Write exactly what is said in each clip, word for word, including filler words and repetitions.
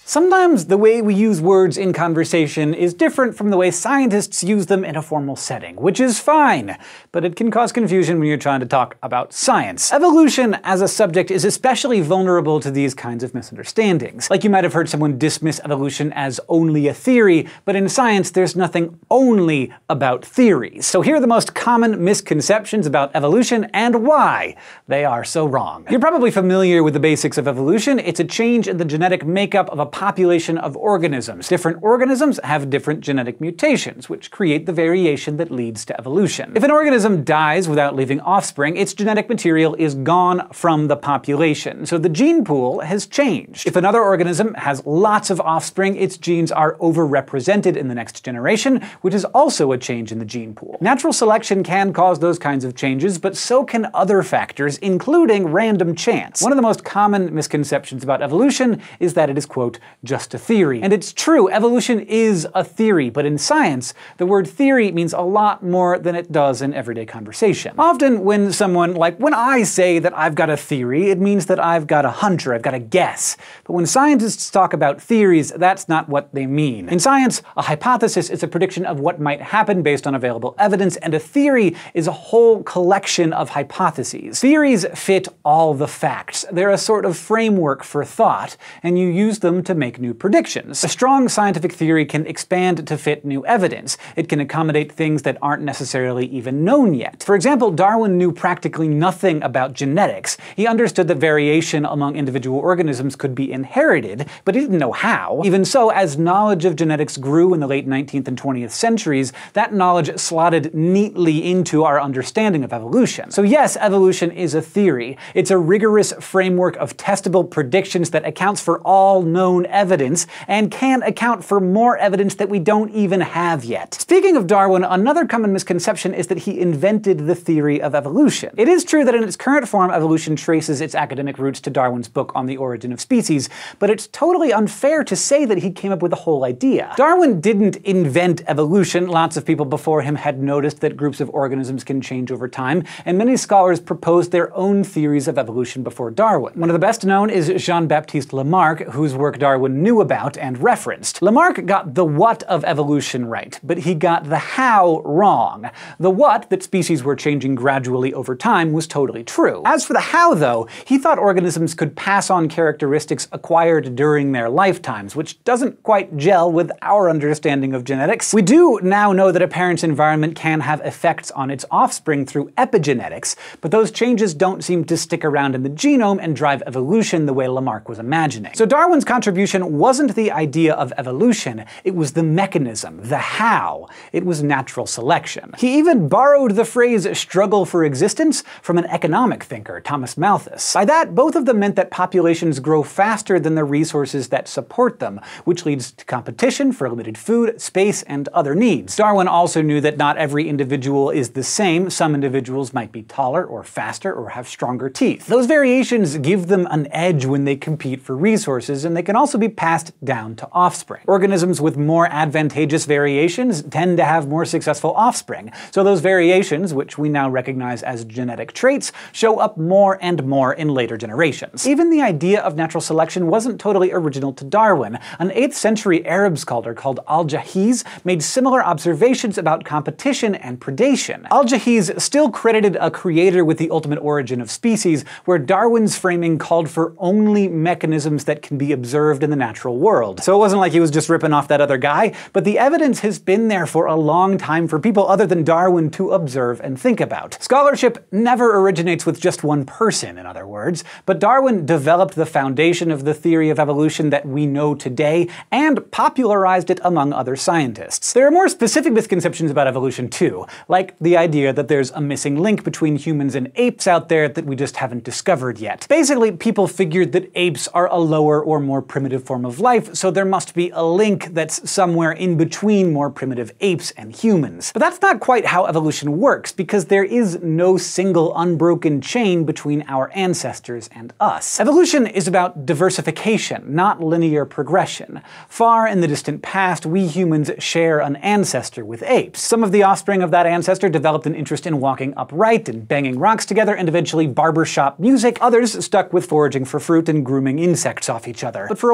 Sometimes the way we use words in conversation is different from the way scientists use them in a formal setting, which is fine, but it can cause confusion when you're trying to talk about science. Evolution as a subject is especially vulnerable to these kinds of misunderstandings. Like, you might have heard someone dismiss evolution as only a theory, but in science there's nothing only about theories. So here are the most common misconceptions about evolution and why they are so wrong. You're probably familiar with the basics of evolution. It's a change in the genetic makeup of a population of organisms. Different organisms have different genetic mutations, which create the variation that leads to evolution. If an organism dies without leaving offspring, its genetic material is gone from the population, so the gene pool has changed. If another organism has lots of offspring, its genes are overrepresented in the next generation, which is also a change in the gene pool. Natural selection can cause those kinds of changes, but so can other factors, including random chance. One of the most common misconceptions about evolution is that it is, quote, just a theory. And it's true, evolution is a theory, but in science, the word theory means a lot more than it does in everyday conversation. Often when someone, like when I say that I've got a theory, it means that I've got a hunch or I've got a guess. But when scientists talk about theories, that's not what they mean. In science, a hypothesis is a prediction of what might happen based on available evidence, and a theory is a whole collection of hypotheses. Theories fit all the facts. They're a sort of framework for thought, and you use them to make new predictions. A strong scientific theory can expand to fit new evidence. It can accommodate things that aren't necessarily even known yet. For example, Darwin knew practically nothing about genetics. He understood that variation among individual organisms could be inherited, but he didn't know how. Even so, as knowledge of genetics grew in the late nineteenth and twentieth centuries, that knowledge slotted neatly into our understanding of evolution. So yes, evolution is a theory. It's a rigorous framework of testable predictions that accounts for all known evidence, and can account for more evidence that we don't even have yet. Speaking of Darwin, another common misconception is that he invented the theory of evolution. It is true that in its current form, evolution traces its academic roots to Darwin's book On the Origin of Species, but it's totally unfair to say that he came up with the whole idea. Darwin didn't invent evolution. Lots of people before him had noticed that groups of organisms can change over time, and many scholars proposed their own theories of evolution before Darwin. One of the best known is Jean-Baptiste Lamarck, whose work Darwin knew about and referenced. Lamarck got the what of evolution right, but he got the how wrong. The what, that species were changing gradually over time, was totally true. As for the how, though, he thought organisms could pass on characteristics acquired during their lifetimes, which doesn't quite gel with our understanding of genetics. We do now know that a parent's environment can have effects on its offspring through epigenetics, but those changes don't seem to stick around in the genome and drive evolution the way Lamarck was imagining. So Darwin's contribution wasn't the idea of evolution, it was the mechanism, the how. It was natural selection. He even borrowed the phrase struggle for existence from an economic thinker, Thomas Malthus. By that, both of them meant that populations grow faster than the resources that support them, which leads to competition for limited food, space, and other needs. Darwin also knew that not every individual is the same. Some individuals might be taller or faster or have stronger teeth. Those variations give them an edge when they compete for resources, and they can also be passed down to offspring. Organisms with more advantageous variations tend to have more successful offspring, so those variations, which we now recognize as genetic traits, show up more and more in later generations. Even the idea of natural selection wasn't totally original to Darwin. An eighth century Arab scholar called Al-Jahiz made similar observations about competition and predation. Al-Jahiz still credited a creator with the ultimate origin of species, where Darwin's framing called for only mechanisms that can be observed in the natural world. So it wasn't like he was just ripping off that other guy, but the evidence has been there for a long time for people other than Darwin to observe and think about. Scholarship never originates with just one person, in other words, but Darwin developed the foundation of the theory of evolution that we know today and popularized it among other scientists. There are more specific misconceptions about evolution too, like the idea that there's a missing link between humans and apes out there that we just haven't discovered yet. Basically, people figured that apes are a lower or more primitive form of life, so there must be a link that's somewhere in between more primitive apes and humans. But that's not quite how evolution works, because there is no single unbroken chain between our ancestors and us. Evolution is about diversification, not linear progression. Far in the distant past, we humans share an ancestor with apes. Some of the offspring of that ancestor developed an interest in walking upright and banging rocks together, and eventually barbershop music. Others stuck with foraging for fruit and grooming insects off each other. But for a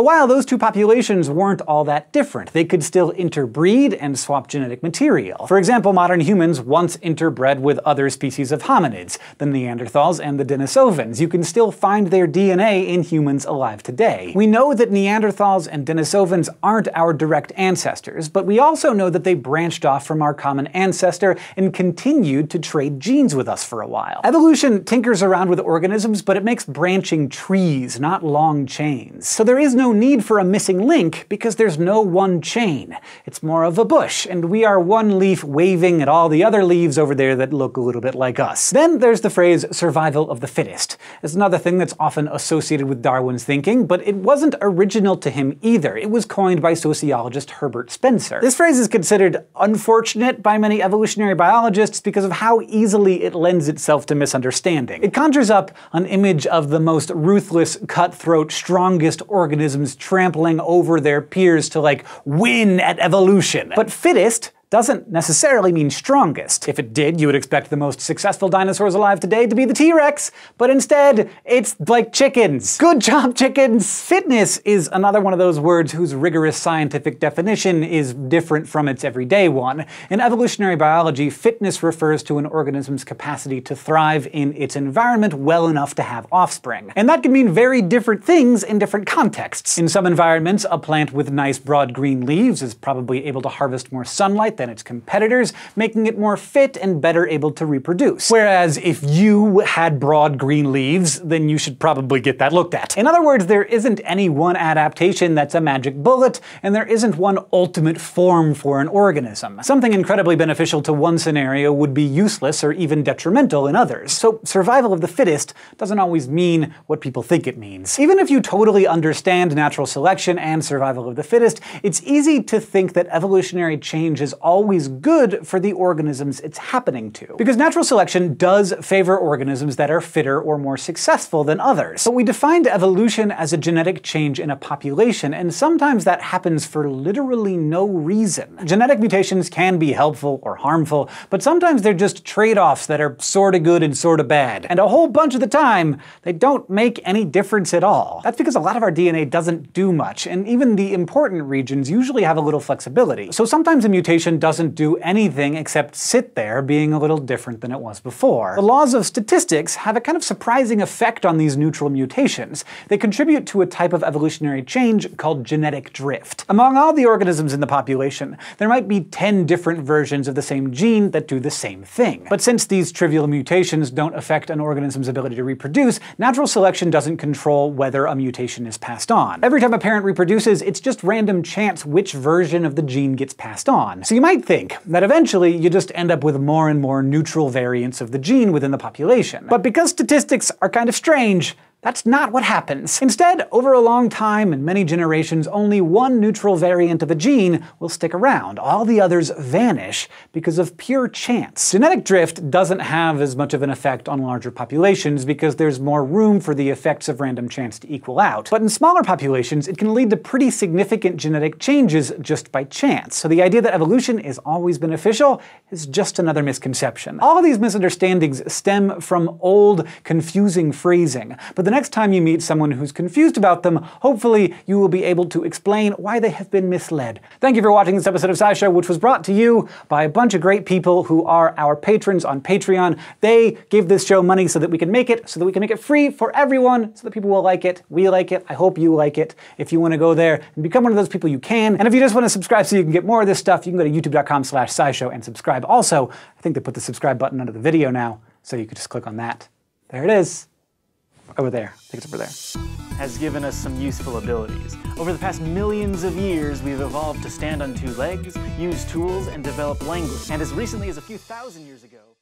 a while, those two populations weren't all that different. They could still interbreed and swap genetic material. For example, modern humans once interbred with other species of hominids, the Neanderthals and the Denisovans. You can still find their D N A in humans alive today. We know that Neanderthals and Denisovans aren't our direct ancestors, but we also know that they branched off from our common ancestor and continued to trade genes with us for a while. Evolution tinkers around with organisms, but it makes branching trees, not long chains. So there is no need for a missing link because there's no one chain. It's more of a bush, and we are one leaf waving at all the other leaves over there that look a little bit like us. Then there's the phrase survival of the fittest. It's another thing that's often associated with Darwin's thinking, but it wasn't original to him either. It was coined by sociologist Herbert Spencer. This phrase is considered unfortunate by many evolutionary biologists because of how easily it lends itself to misunderstanding. It conjures up an image of the most ruthless, cutthroat, strongest organisms trampling over their peers to, like, win at evolution. But fittest doesn't necessarily mean strongest. If it did, you would expect the most successful dinosaurs alive today to be the T-Rex, but instead, it's like chickens. Good job, chickens! Fitness is another one of those words whose rigorous scientific definition is different from its everyday one. In evolutionary biology, fitness refers to an organism's capacity to thrive in its environment well enough to have offspring. And that can mean very different things in different contexts. In some environments, a plant with nice broad green leaves is probably able to harvest more sunlight than its competitors, making it more fit and better able to reproduce. Whereas if you had broad green leaves, then you should probably get that looked at. In other words, there isn't any one adaptation that's a magic bullet, and there isn't one ultimate form for an organism. Something incredibly beneficial to one scenario would be useless or even detrimental in others. So survival of the fittest doesn't always mean what people think it means. Even if you totally understand natural selection and survival of the fittest, it's easy to think that evolutionary change is always good for the organisms it's happening to. Because natural selection does favor organisms that are fitter or more successful than others. But we defined evolution as a genetic change in a population, and sometimes that happens for literally no reason. Genetic mutations can be helpful or harmful, but sometimes they're just trade-offs that are sorta good and sorta bad. And a whole bunch of the time, they don't make any difference at all. That's because a lot of our D N A doesn't do much, and even the important regions usually have a little flexibility. So sometimes a mutation doesn't do anything except sit there being a little different than it was before. The laws of statistics have a kind of surprising effect on these neutral mutations. They contribute to a type of evolutionary change called genetic drift. Among all the organisms in the population, there might be ten different versions of the same gene that do the same thing. But since these trivial mutations don't affect an organism's ability to reproduce, natural selection doesn't control whether a mutation is passed on. Every time a parent reproduces, it's just random chance which version of the gene gets passed on. So you might think that eventually you just end up with more and more neutral variants of the gene within the population. But because statistics are kind of strange, that's not what happens. Instead, over a long time and many generations, only one neutral variant of a gene will stick around. All the others vanish because of pure chance. Genetic drift doesn't have as much of an effect on larger populations because there's more room for the effects of random chance to equal out. But in smaller populations, it can lead to pretty significant genetic changes just by chance. So the idea that evolution is always beneficial is just another misconception. All of these misunderstandings stem from old, confusing phrasing, but the next time you meet someone who's confused about them, hopefully you will be able to explain why they have been misled. Thank you for watching this episode of SciShow, which was brought to you by a bunch of great people who are our patrons on Patreon. They give this show money so that we can make it, so that we can make it free for everyone, so that people will like it. We like it. I hope you like it. If you want to go there and become one of those people, you can. And if you just want to subscribe so you can get more of this stuff, you can go to youtube dot com slash scishow and subscribe. Also, I think they put the subscribe button under the video now, so you can just click on that. There it is. Over there. I think it's over there. Has given us some useful abilities. Over the past millions of years, we've evolved to stand on two legs, use tools, and develop language. And as recently as a few thousand years ago,